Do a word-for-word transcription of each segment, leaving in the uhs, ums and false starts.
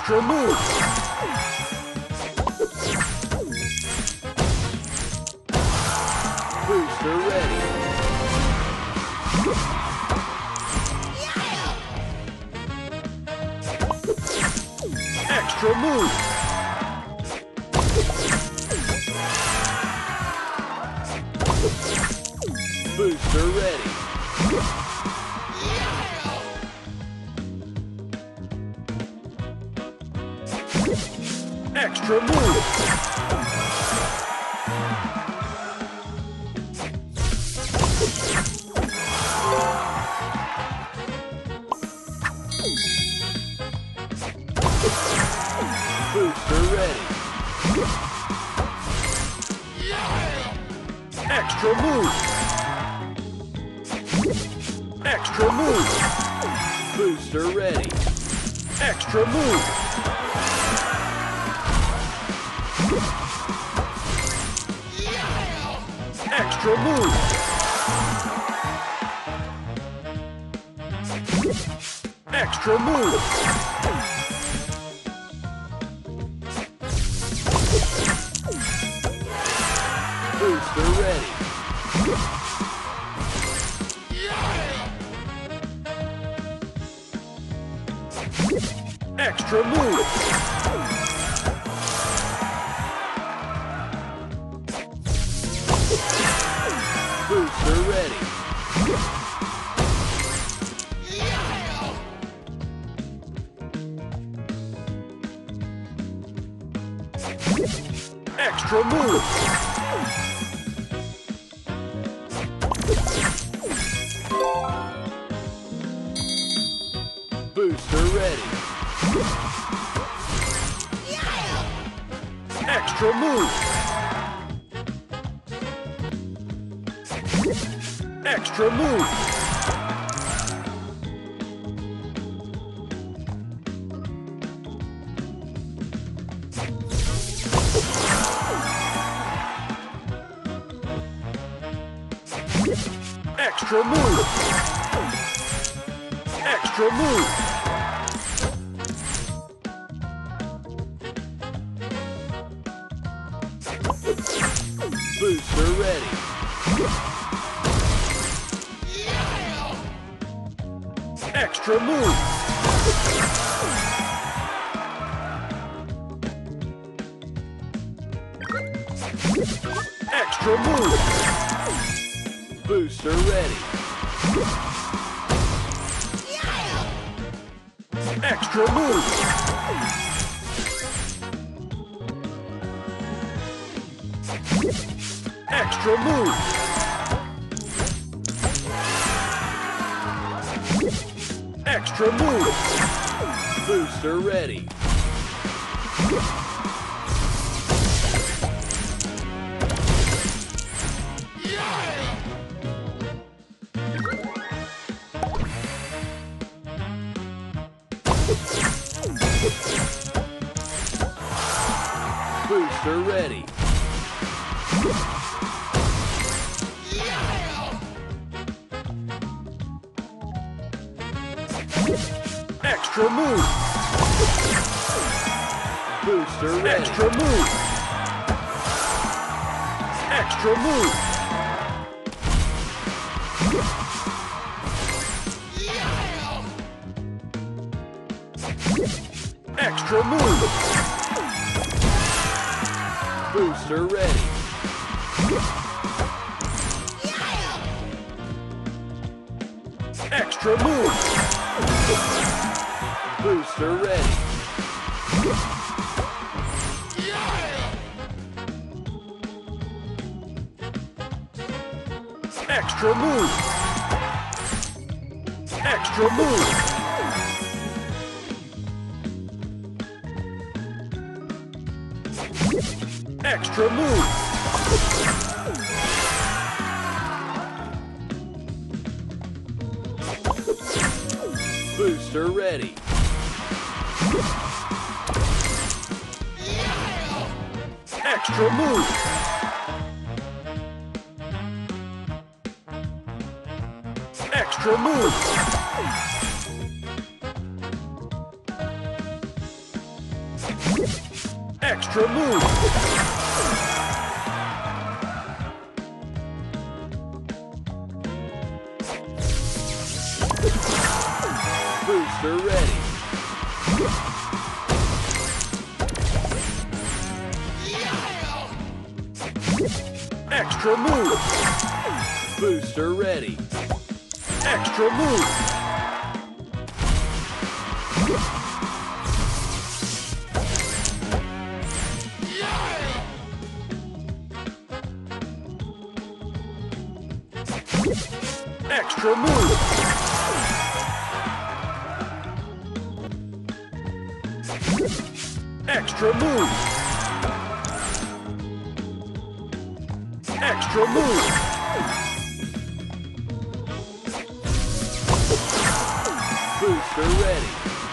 Extra move! Booster ready! Extra move! Booster ready! Extra move! Booster ready! Extra move! Extra move! Booster ready! Extra move! Extra move! Extra move! Booster ready! Extra move! Booster ready! Extra move! Booster ready! Extra move! Extra move! Extra move! Extra move! Booster ready! Extra move! Extra move! Booster ready! Extra move! Extra move! Extra move! Booster ready! Booster ready! Extra move! Booster ready! Extra move! Extra move! Extra move! Booster ready! Extra move! Booster ready! Extra move! Extra move! Extra move! Booster ready! Extra move! Extra move! Extra move. Booster ready. Extra move. Booster ready. Extra move. Extra move. Extra move. Extra move. Booster ready.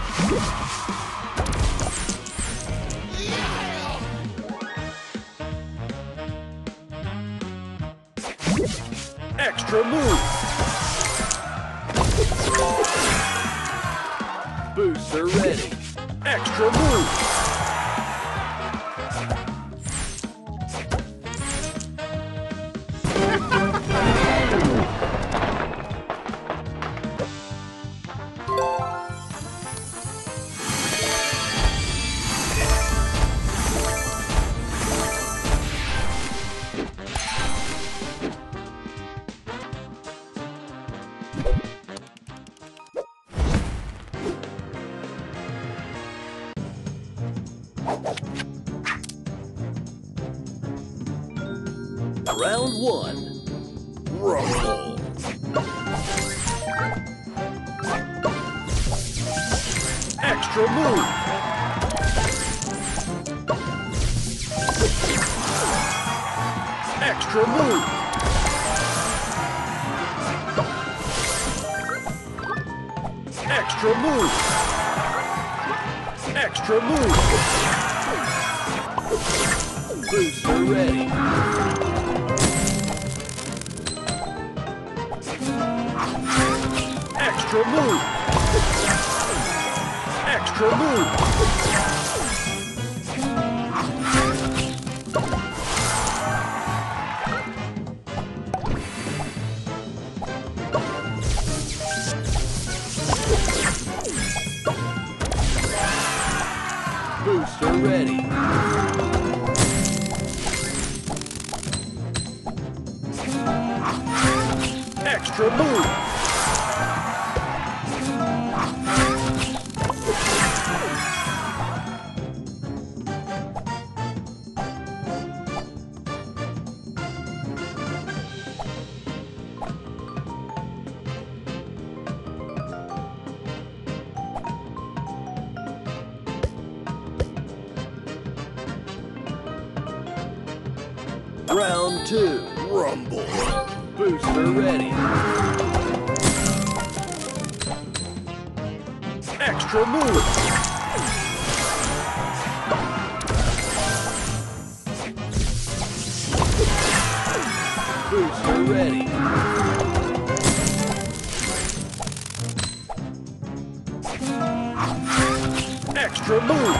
Extra move. Booster ready. Extra move. Round one. Rumble. Extra move. Extra move. Extra move. Extra move. Booster ready. Extra move. Extra move. Booster ready. Extra move. Round two. Rumble. Booster ready. Extra move. Booster ready. Extra move.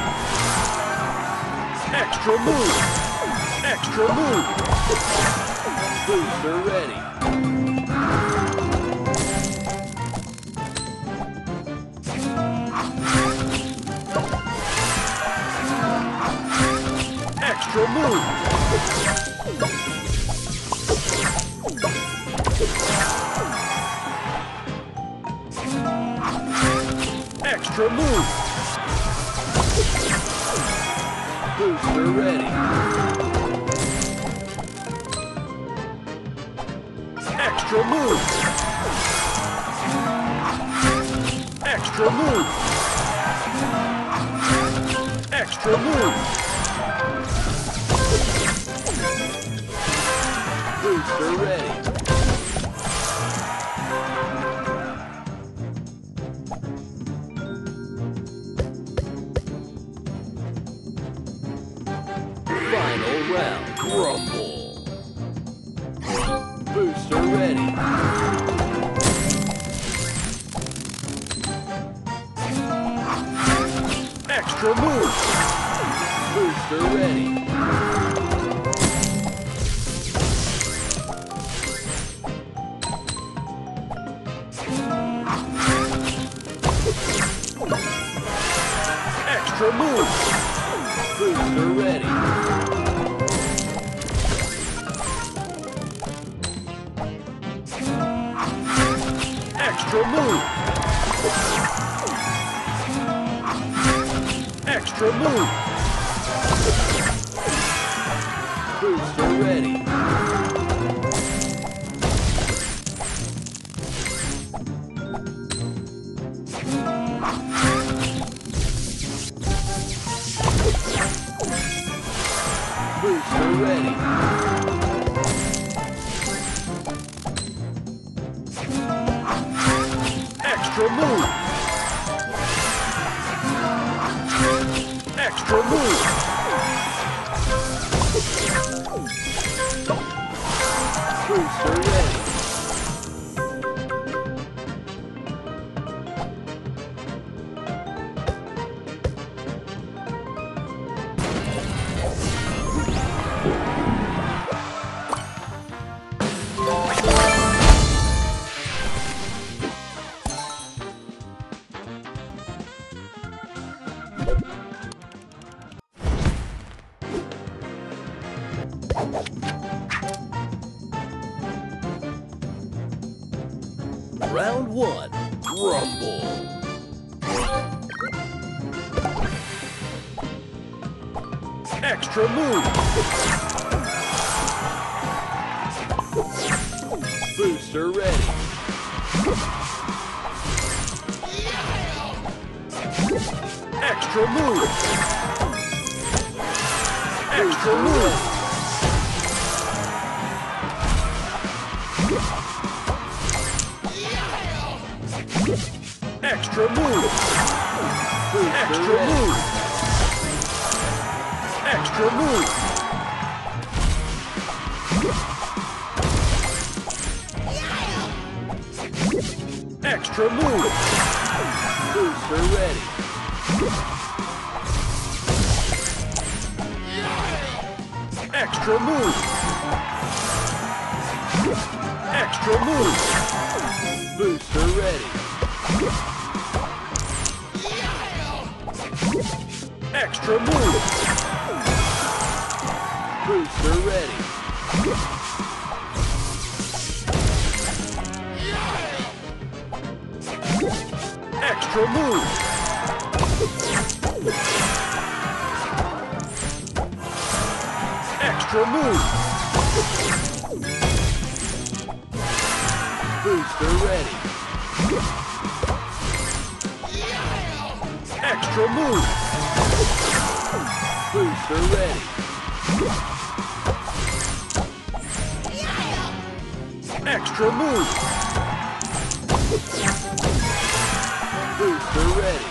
Extra move. Extra move. Booster ready. Extra move. Extra move. Booster ready. Extra move. Extra move. Extra move. Booster ready. Final round. Rumble. Booster ready. Extra move. Booster ready. Extra move. Booster ready. Extra move. Extra move. Booster ready. Booster ready. Extra move. Extra move. Booster ready. Round one, rumble. Extra move. Booster ready. Extra move. Extra move. Extra move. Extra move. Extra move. Extra move. Booster ready. Extra move. Extra move. Booster ready. Extra move. Booster ready. Extra move. Extra move. Booster ready. Extra move. Booster ready. Extra move. Booster ready.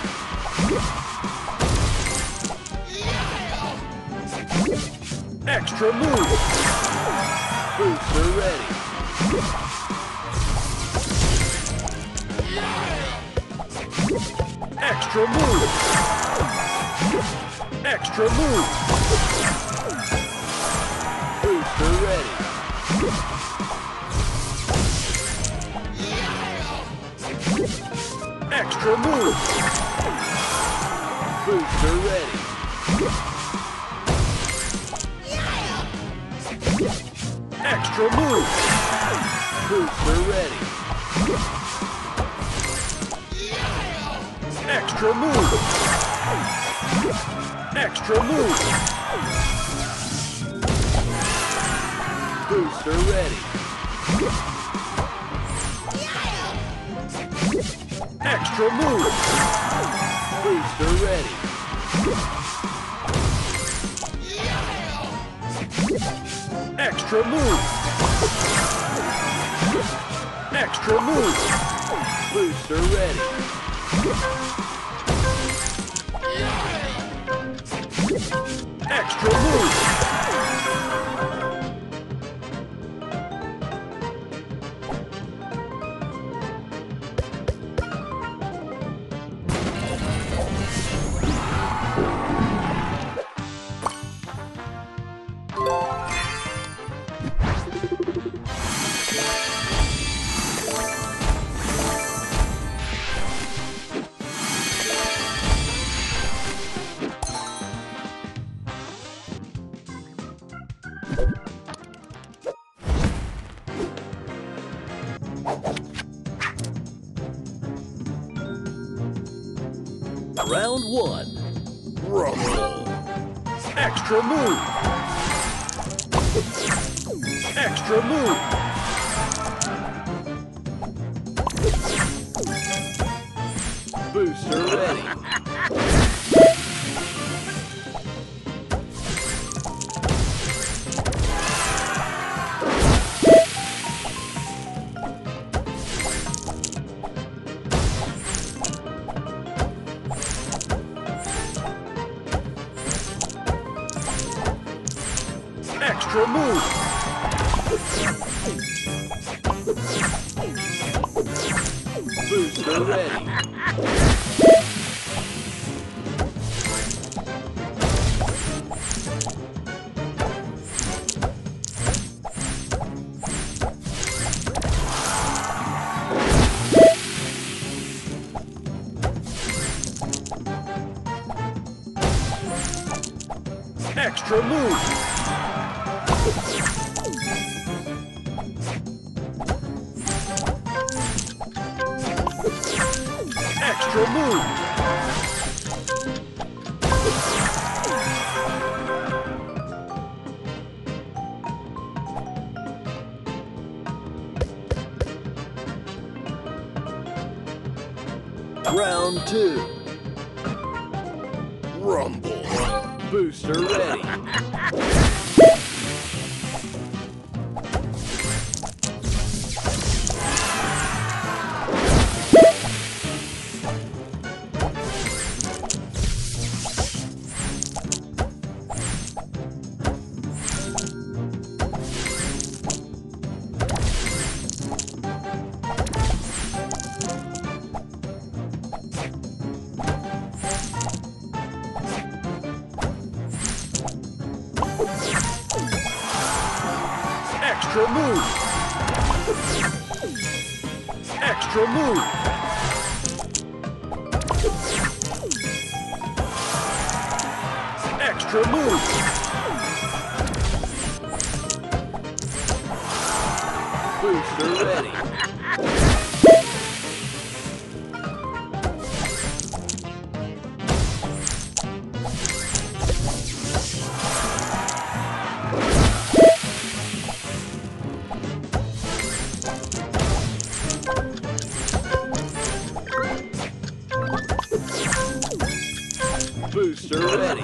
Extra move. Booster ready. Extra move. Extra move. Booster ready. Extra move. Booster ready. Extra move. Booster ready. Extra move. Extra move. Booster ready. Extra move. Booster ready. Extra move. Extra move. Booster ready. Extra move. Round one. Rumble. Extra move. Extra move. Booster ready. Extra move. Booster ready. Extra move. Extra move. Round two. Rumble. Booster ready. Extra move. Extra move. Extra move. Booster ready. Booster ready.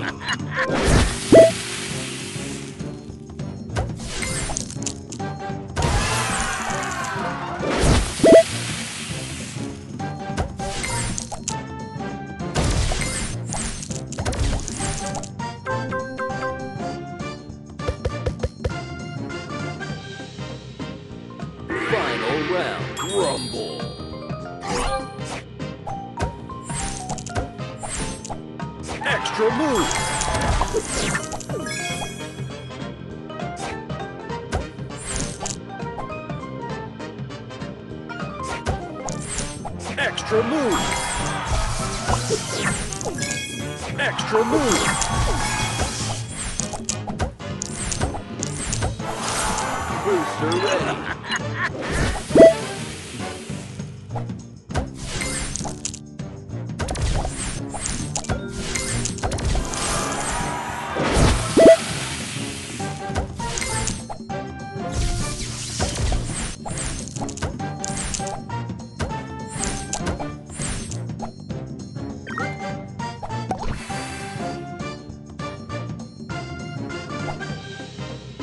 Final round. Rumble. Extra move. Extra move. Extra move. Booster ready.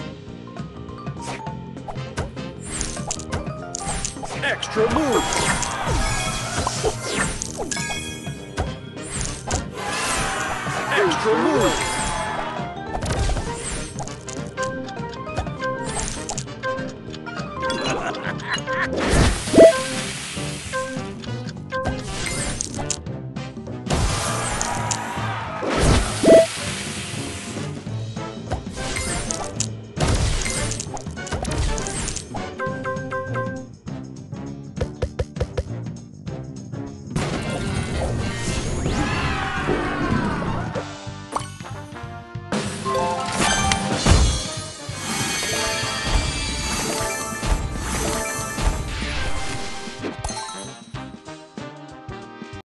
Extra move.